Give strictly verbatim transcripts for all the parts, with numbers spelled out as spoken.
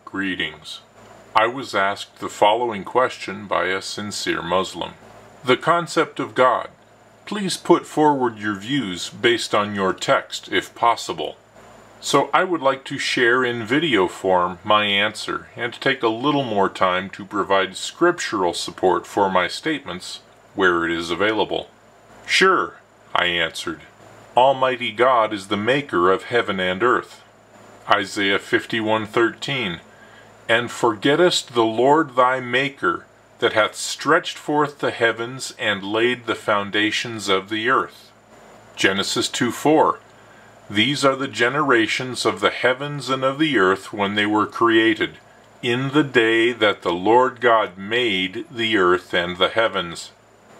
Greetings. I was asked the following question by a sincere Muslim. The concept of God. Please put forward your views based on your text, if possible. So I would like to share in video form my answer and take a little more time to provide scriptural support for my statements where it is available. Sure, I answered. Almighty God is the maker of heaven and earth. Isaiah fifty-one thirteen. And forgettest the Lord thy Maker, that hath stretched forth the heavens and laid the foundations of the earth. Genesis two four. These are the generations of the heavens and of the earth when they were created, in the day that the Lord God made the earth and the heavens.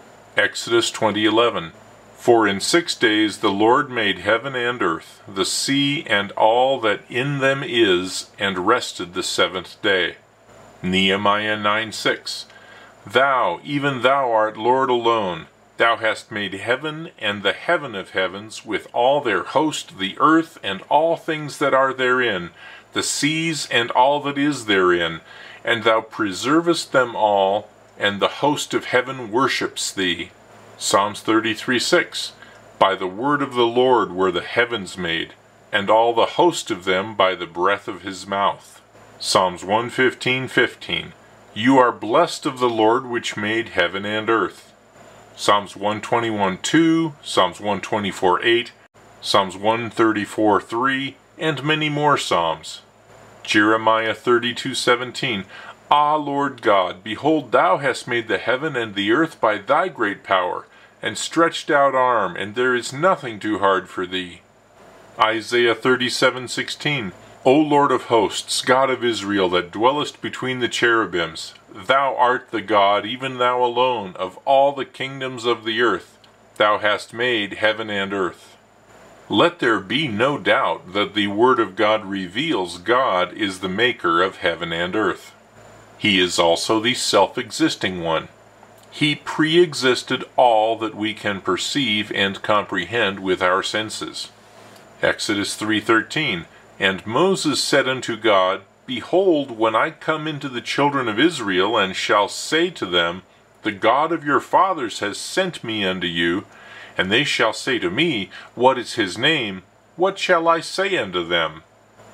Exodus twenty eleven. For in six days the Lord made heaven and earth, the sea and all that in them is, and rested the seventh day. Nehemiah nine six. Thou, even thou art Lord alone. Thou hast made heaven and the heaven of heavens, with all their host, the earth and all things that are therein, the seas and all that is therein, and thou preservest them all, and the host of heaven worships thee. Psalms thirty-three six. By the word of the Lord were the heavens made, and all the host of them by the breath of his mouth. Psalms one fifteen fifteen. You are blessed of the Lord which made heaven and earth. Psalms one twenty-one two, Psalms one twenty-four eight, Psalms one thirty-four three, and many more psalms. Jeremiah thirty-two seventeen. Ah, Lord God, behold, thou hast made the heaven and the earth by thy great power, and stretched out arm, and there is nothing too hard for thee. Isaiah thirty-seven sixteen. O Lord of hosts, God of Israel, that dwellest between the cherubims, thou art the God, even thou alone, of all the kingdoms of the earth. Thou hast made heaven and earth. Let there be no doubt that the Word of God reveals God is the maker of heaven and earth. He is also the self-existing one. He pre-existed all that we can perceive and comprehend with our senses. Exodus three thirteen. And Moses said unto God, Behold, when I come into the children of Israel, and shall say to them, The God of your fathers has sent me unto you, and they shall say to me, What is his name? What shall I say unto them?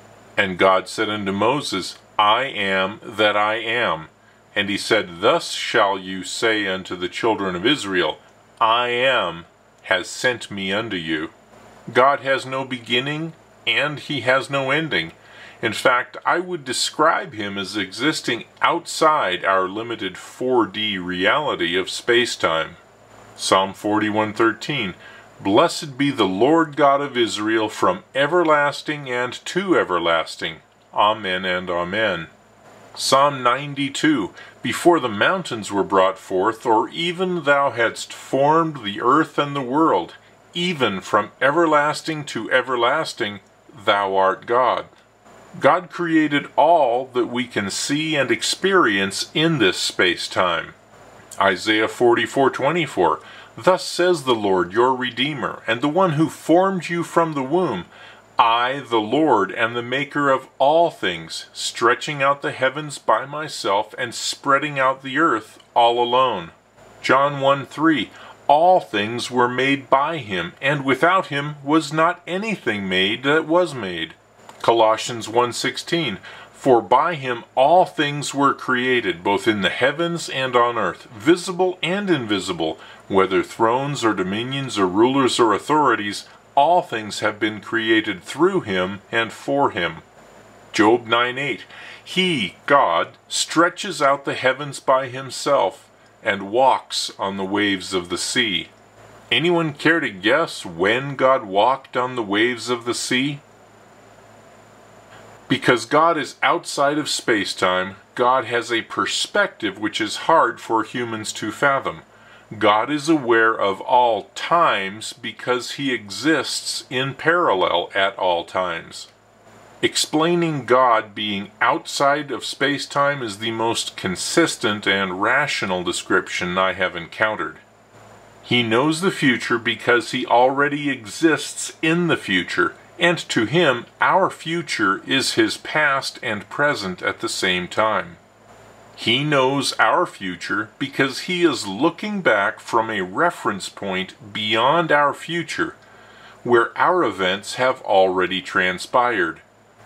And God said unto Moses, I am that I am. And he said, Thus shall you say unto the children of Israel, I am has sent me unto you. God has no beginning, and he has no ending. In fact, I would describe him as existing outside our limited four D reality of space-time. Psalm forty-one thirteen. Blessed be the Lord God of Israel from everlasting and to everlasting. Amen and amen. Psalm ninety-two. Before the mountains were brought forth, or even thou hadst formed the earth and the world, even from everlasting to everlasting, thou art God. God created all that we can see and experience in this space-time. Isaiah forty-four twenty-four. Thus says the Lord your Redeemer, and the one who formed you from the womb, I, the Lord, am the maker of all things, stretching out the heavens by myself, and spreading out the earth all alone. John one three. All things were made by him, and without him was not anything made that was made. Colossians one sixteen. For by him all things were created, both in the heavens and on earth, visible and invisible, whether thrones or dominions or rulers or authorities, all things have been created through him and for him. Job nine eight. He, God, stretches out the heavens by himself, and walks on the waves of the sea. Anyone care to guess when God walked on the waves of the sea? Because God is outside of space-time, God has a perspective which is hard for humans to fathom. God is aware of all times because he exists in parallel at all times. Explaining God being outside of space-time is the most consistent and rational description I have encountered. He knows the future because he already exists in the future, and to him our future is his past and present at the same time. He knows our future because he is looking back from a reference point beyond our future, where our events have already transpired.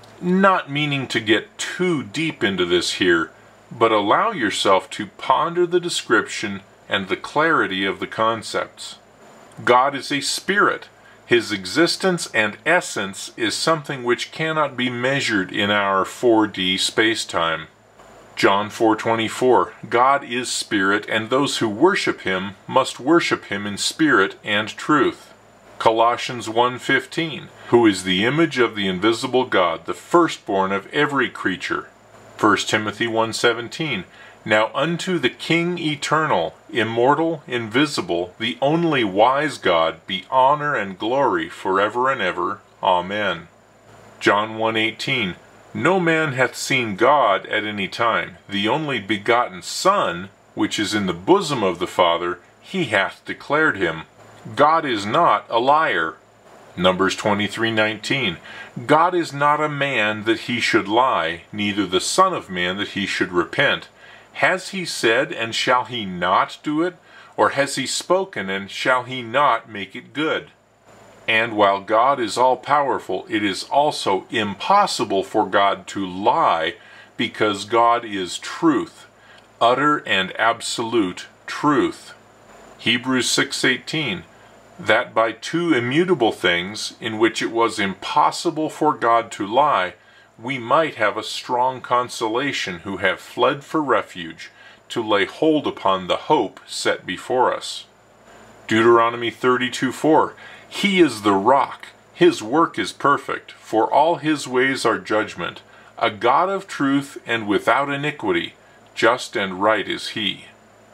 Not meaning to get too deep into this here, but allow yourself to ponder the description and the clarity of the concepts. God is a spirit. His existence and essence is something which cannot be measured in our four D space-time. John four twenty-four, God is spirit, and those who worship him must worship him in spirit and truth. Colossians one fifteen, who is the image of the invisible God, the firstborn of every creature. First Timothy one seventeen, now unto the King eternal, immortal, invisible, the only wise God, be honor and glory forever and ever. Amen. John one eighteen, no man hath seen God at any time. The only begotten Son, which is in the bosom of the Father, he hath declared him. God is not a liar. Numbers twenty-three nineteen, God is not a man that he should lie, neither the Son of man that he should repent. Has he said, and shall he not do it? Or has he spoken, and shall he not make it good? And while God is all-powerful, it is also impossible for God to lie, because God is truth, utter and absolute truth. Hebrews six eighteen, that by two immutable things, in which it was impossible for God to lie, we might have a strong consolation who have fled for refuge, to lay hold upon the hope set before us. Deuteronomy thirty-two four, he is the rock, his work is perfect, for all his ways are judgment, a God of truth and without iniquity, just and right is he.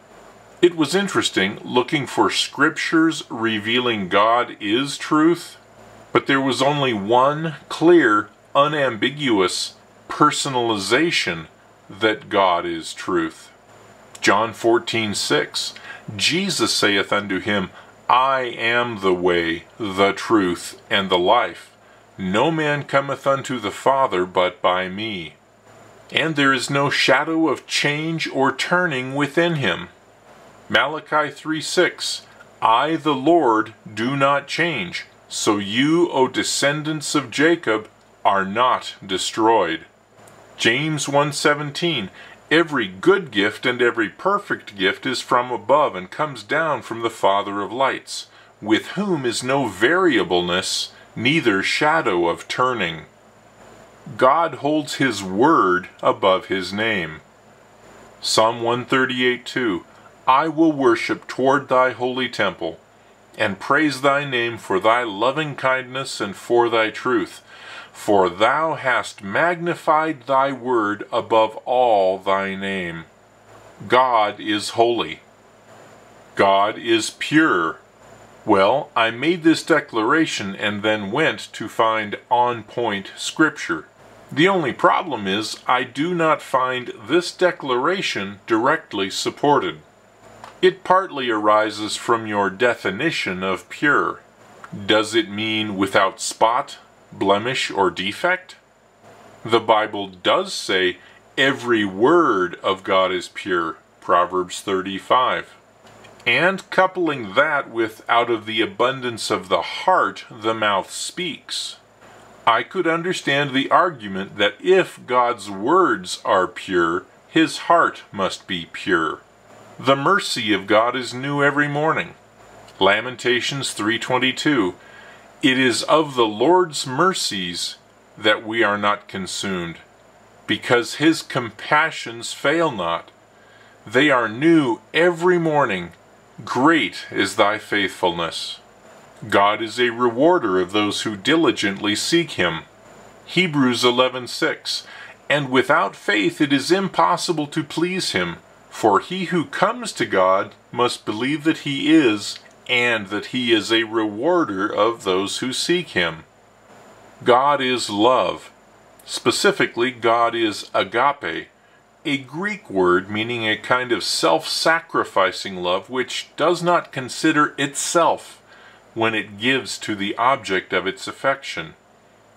It was interesting looking for scriptures revealing God is truth, but there was only one clear, unambiguous personalization that God is truth. John fourteen six, Jesus saith unto him, I am the way, the truth, and the life. No man cometh unto the Father but by me. And there is no shadow of change or turning within him. Malachi three six, I the Lord do not change, so you, O descendants of Jacob, are not destroyed. James one seventeen, every good gift and every perfect gift is from above and comes down from the Father of lights, with whom is no variableness, neither shadow of turning. God holds his word above his name. Psalm one thirty-eight two, I will worship toward thy holy temple, and praise thy name for thy loving kindness and for thy truth. For thou hast magnified thy word above all thy name. God is holy. God is pure. Well, I made this declaration and then went to find on-point scripture. The only problem is I do not find this declaration directly supported. It partly arises from your definition of pure. Does it mean without spot, blemish, or defect? The Bible does say every word of God is pure, Proverbs thirty-five. And coupling that with out of the abundance of the heart the mouth speaks, I could understand the argument that if God's words are pure, his heart must be pure. The mercy of God is new every morning. Lamentations three twenty-two, it is of the Lord's mercies that we are not consumed, because his compassions fail not. They are new every morning. Great is thy faithfulness. God is a rewarder of those who diligently seek him. Hebrews eleven six, and without faith it is impossible to please him, for he who comes to God must believe that he is, and that he is a rewarder of those who seek him. God is love. Specifically, God is agape, a Greek word meaning a kind of self-sacrificing love which does not consider itself when it gives to the object of its affection.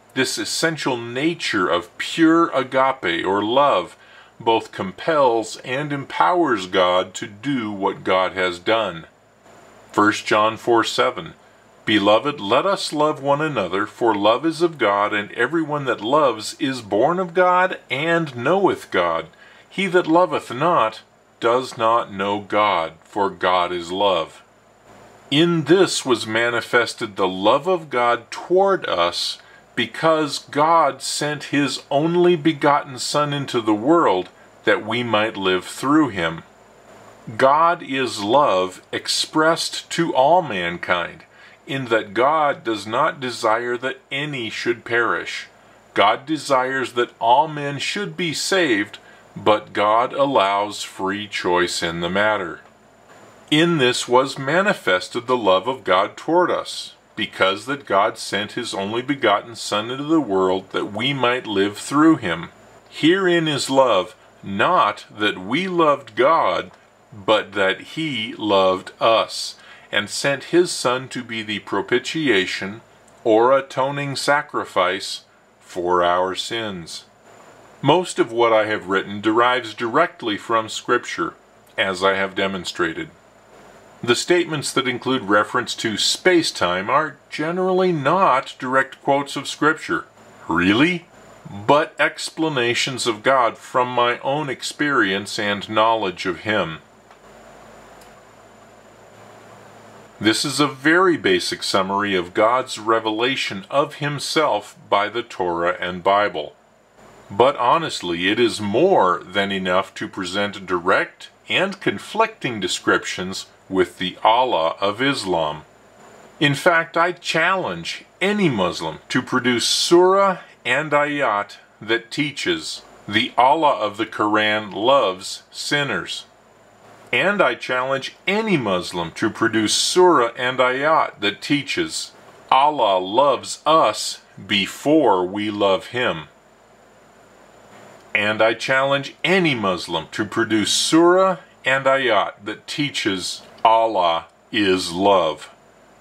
This essential nature of pure agape, or love, both compels and empowers God to do what God has done. First John four seven, Beloved, let us love one another, for love is of God, and everyone that loves is born of God, and knoweth God. He that loveth not does not know God, for God is love. In this was manifested the love of God toward us, because God sent his only begotten Son into the world, that we might live through him. God is love expressed to all mankind, in that God does not desire that any should perish. God desires that all men should be saved, but God allows free choice in the matter. In this was manifested the love of God toward us, because that God sent his only begotten Son into the world, that we might live through him. Herein is love, not that we loved God, but that he loved us, and sent his Son to be the propitiation, or atoning sacrifice, for our sins. Most of what I have written derives directly from Scripture, as I have demonstrated. The statements that include reference to space-time are generally not direct quotes of Scripture. Really? But explanations of God from my own experience and knowledge of him. This is a very basic summary of God's revelation of himself by the Torah and Bible. But honestly, it is more than enough to present direct and conflicting descriptions with the Allah of Islam. In fact, I challenge any Muslim to produce surah and ayat that teaches the Allah of the Quran loves sinners. And I challenge any Muslim to produce surah and ayat that teaches Allah loves us before we love him. And I challenge any Muslim to produce surah and ayat that teaches Allah is love.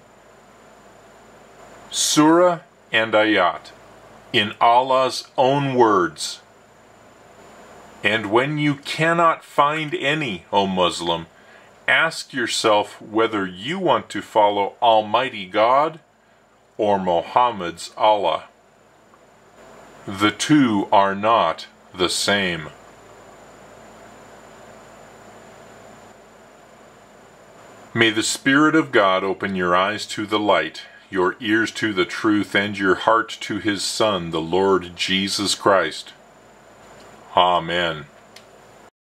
Surah and ayat in Allah's own words. And when you cannot find any, O Muslim, ask yourself whether you want to follow Almighty God or Muhammad's Allah. The two are not the same. May the Spirit of God open your eyes to the light, your ears to the truth, and your heart to his Son, the Lord Jesus Christ. Amen.